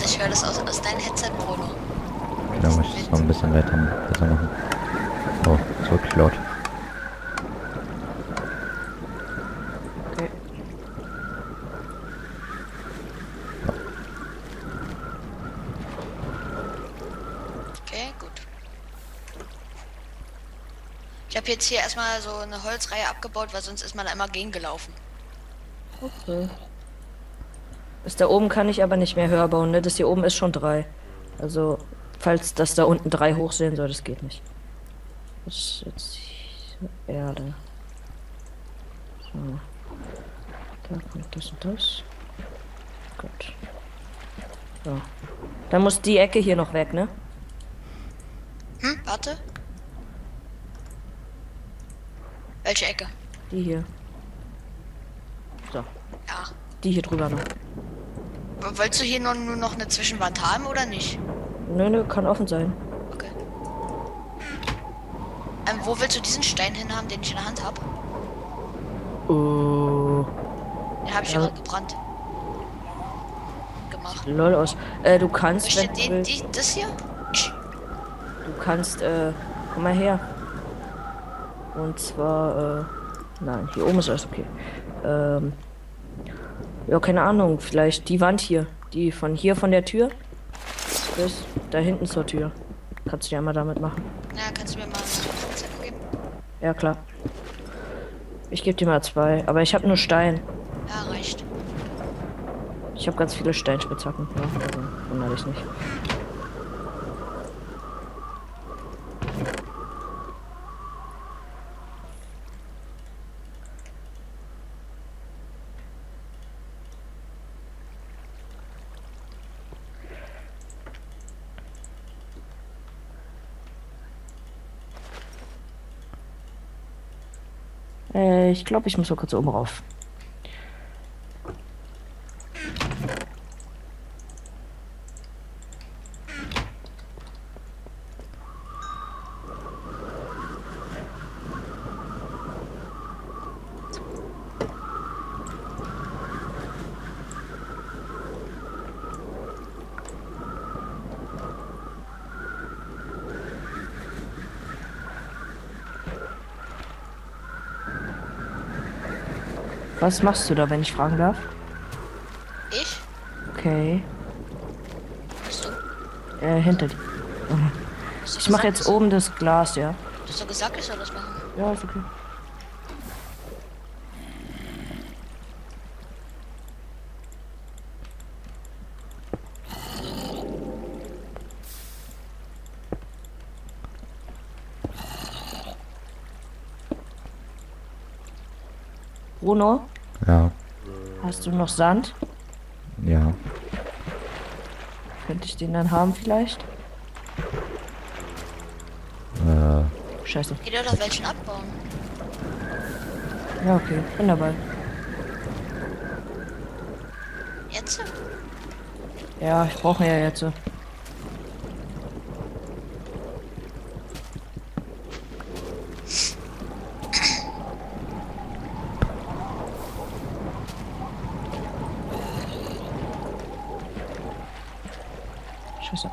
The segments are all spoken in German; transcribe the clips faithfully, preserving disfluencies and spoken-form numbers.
Ich höre das aus, aus deinem Headset, Bruno. Okay, dann muss ich es noch ein bisschen weiter besser machen. Oh, ist wirklich laut. Okay. Okay, gut. Ich habe jetzt hier erstmal so eine Holzreihe abgebaut, weil sonst ist man da immer gegengelaufen. Okay. Das da oben kann ich aber nicht mehr höher bauen, ne? Das hier oben ist schon drei. Also, falls das da unten drei hochsehen soll, das geht nicht. Das ist jetzt Erde. So. Da kommt das und das. Gut. So. Dann muss die Ecke hier noch weg, ne? Hm, warte. Welche Ecke? Die hier. So. Ja. Die hier drüber noch. W- Wolltest du hier nur, nur noch eine Zwischenwand haben oder nicht? Nö, nö, kann offen sein. Okay. Ähm, wo willst du diesen Stein hin haben, den ich in der Hand habe? Oh. Den habe ich Ja. ja gerade gebrannt. Gemacht. Lol aus. Äh, du kannst, Soll ich wenn dir du den, willst, die, das hier? du kannst, äh, komm mal her. Und zwar, äh, nein, hier oben ist alles okay. Ähm, ja, keine Ahnung, vielleicht die Wand hier. Die von hier von der Tür bis da hinten zur Tür. Kannst du ja mal damit machen. Ja, kannst du mir mal eine Zettel geben? Ja, klar. Ich gebe dir mal zwei, aber ich habe nur Stein. Ja, reicht. Ich habe ganz viele Steinspitzhacken. Ja, also wundere dich nicht. Äh, ich glaube, ich muss mal kurz oben rauf. Was machst du da, wenn ich fragen darf? Ich? Okay. Bist du? Äh, hinter dir. Mhm. Hast du Ich mache gesagt, jetzt oben das Glas, ja? Du hast doch gesagt, ich soll das machen. Ja, ist okay. Bruno, Ja, hast du noch Sand? ja. Könnte ich den dann haben vielleicht? Äh, Scheiße. Jeder doch welchen abbauen. Ja, okay. Bin dabei. Jetzt? Ja, ich brauche ja jetzt. so. Scheiße.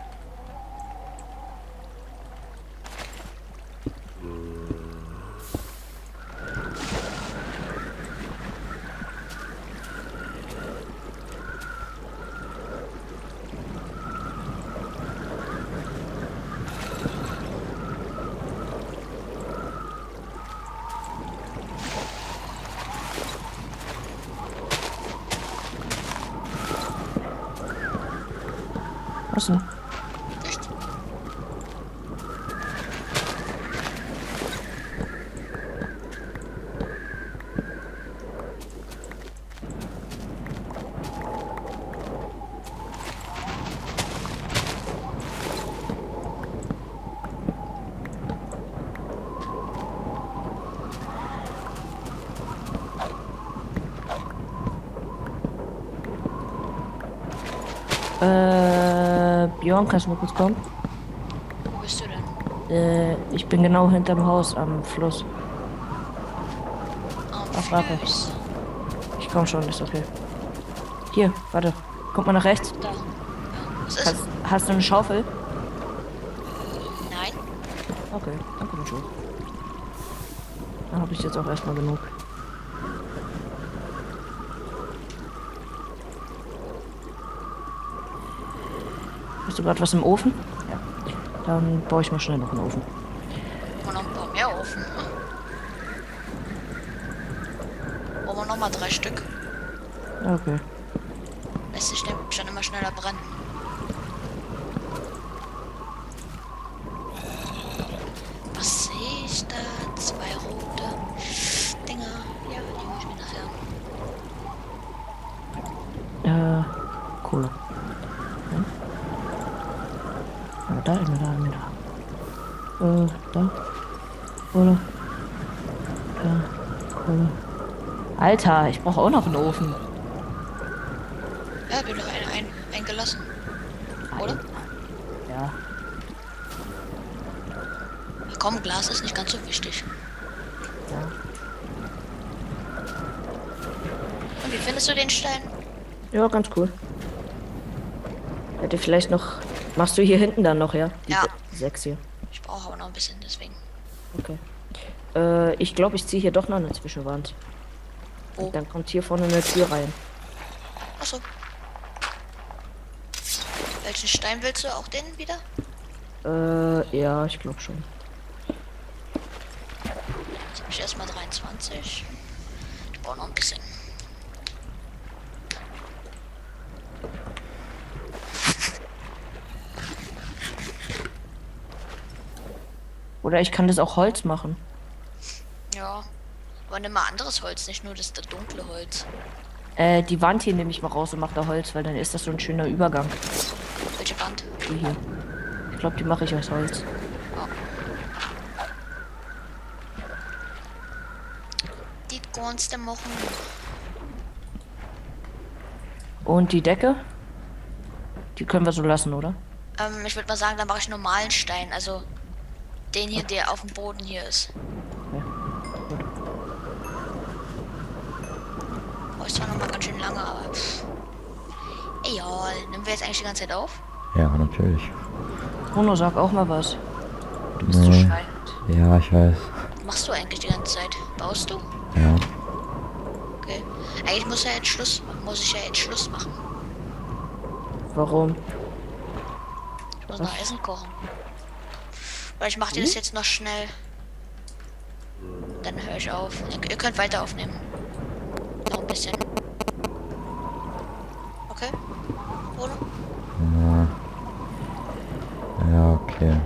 Was denn? Echt? Äh, Björn, kannst du mal kurz kommen? Wo bist du denn? Äh, ich bin genau hinterm Haus am Fluss. Am Ach, warte. Fluss. Ich komm schon, ist okay. Hier, warte. Guck mal nach rechts. Da. Was ist? Hast, hast du eine Schaufel? Nein. Okay, dann komm schon. Dann habe ich jetzt auch erstmal genug. Hast du gerade was im Ofen? Ja. Dann baue ich mal schnell noch einen Ofen. Und noch ein paar mehr Ofen. Brauchen wir noch mal drei Stück. Okay. Lässt sich nämlich schon immer schneller brennen. Was sehe ich da? Zwei rote Dinger. Ja, die hole ich mir nachher. Äh, Kohle. Hm? Ja, da, immer da, immer da. Äh, da. Kohle. Da. Kohle. Alter, ich brauche auch noch einen Ofen. Ja, bin doch ein, ein, eingelassen. Oder? Ja. Ach komm, Glas ist nicht ganz so wichtig. Ja. Und wie findest du den Stein? Ja, ganz cool. Hätte vielleicht noch. Machst du hier hinten dann noch, ja? Die Ja. se- Sechs hier. Ich brauche aber noch ein bisschen, deswegen. Okay. Äh, ich glaube, ich ziehe hier doch noch eine Zwischenwand. Wo? Und dann kommt hier vorne eine Tür rein. Achso. Welchen Stein willst du? Auch den wieder? Äh, ja, ich glaube schon. Jetzt habe ich erstmal dreiundzwanzig. Ich brauche noch ein bisschen. Oder ich kann das auch Holz machen. Ja. Aber nimm mal anderes Holz, nicht nur das, das dunkle Holz. Äh, die Wand hier nehme ich mal raus und mache da Holz, weil dann ist das so ein schöner Übergang. Welche Wand? Die hier. Ich glaube, die mache ich aus Holz. Oh. Die kannst du machen. Und die Decke? Die können wir so lassen, oder? Ähm, ich würde mal sagen, dann mache ich normalen Stein. Also den hier, der auf dem Boden hier ist. Ja. Gut. Oh, ist zwar noch mal ganz schön lange, aber pff. Egal. Nehmen wir jetzt eigentlich die ganze Zeit auf? Ja, natürlich. Bruno, sag auch mal was. Du bist so Nee. schweigend. Ja, ich weiß. Was machst du eigentlich die ganze Zeit? Baust du? Ja. Okay. Eigentlich muss ja jetzt Schluss, muss ich ja jetzt Schluss machen. Warum? Ich muss Was? noch Essen kochen. Weil ich mache dir das Hm? jetzt noch schnell. Dann höre ich auf. Ihr, ihr könnt weiter aufnehmen. Noch ein bisschen. Okay. Oder? Ja, ja okay.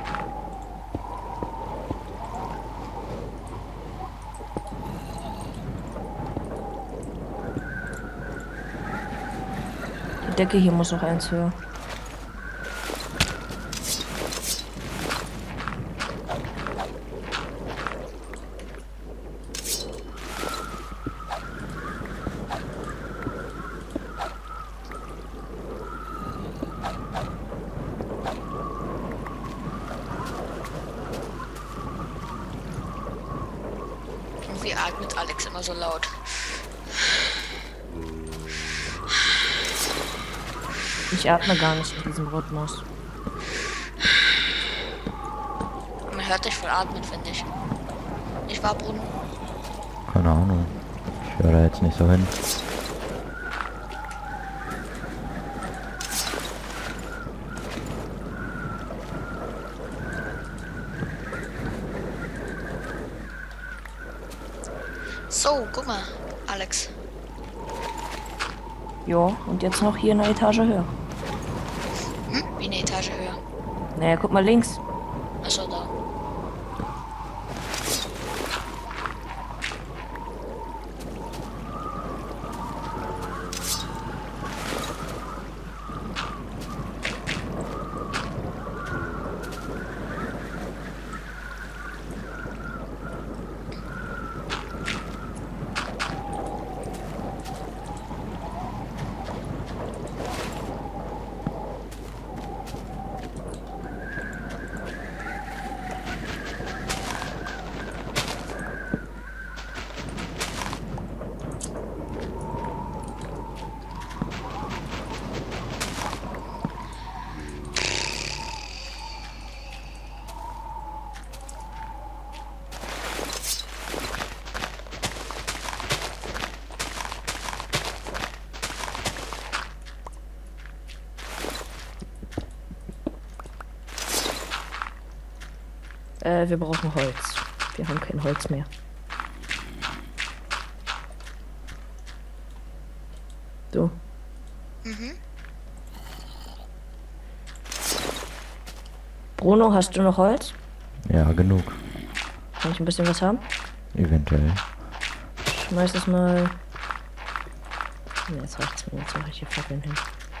Die Decke hier muss noch eins höher. Irgendwie atmet Alex immer so laut. Ich atme gar nicht in diesem Rhythmus. Man hört dich voll atmen, finde ich. Nicht wahr, Bruno? Keine Ahnung. Ich höre da jetzt nicht so hin. So, guck mal, Alex. Ja, und jetzt noch hier eine Etage höher. Hm? Wie eine Etage höher. Naja, guck mal links. Achso, da. Äh, wir brauchen Holz. Wir haben kein Holz mehr. So. Mhm. Bruno, hast du noch Holz? Ja, genug. Kann ich ein bisschen was haben? Eventuell. Schmeiß das mal. Ne, jetzt reicht's mir. Jetzt mache ich hier Fackeln hin.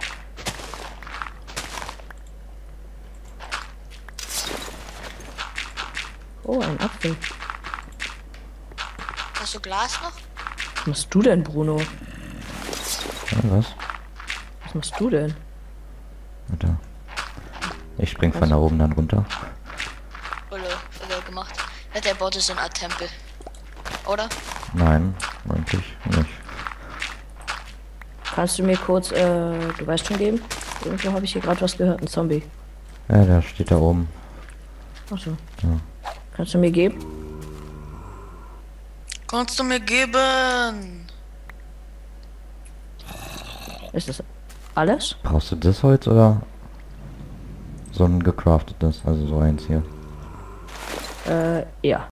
Oh, ein Apfel. Hast du Glas noch? Was machst du denn, Bruno? Ja, was? Was machst du denn? Warte. Ich spring von da oben dann runter. Oder, oder gemacht. Ja, der baut so eine Art Tempel. Oder? Nein, eigentlich nicht. Kannst du mir kurz, äh, du weißt schon geben? Irgendwo habe ich hier gerade was gehört, ein Zombie. Ja, der steht da oben. Achso. Ja. Kannst du mir geben? Kannst du mir geben? Ist das alles? Brauchst du das Holz oder so ein gecraftetes? Also so eins hier. Äh, ja.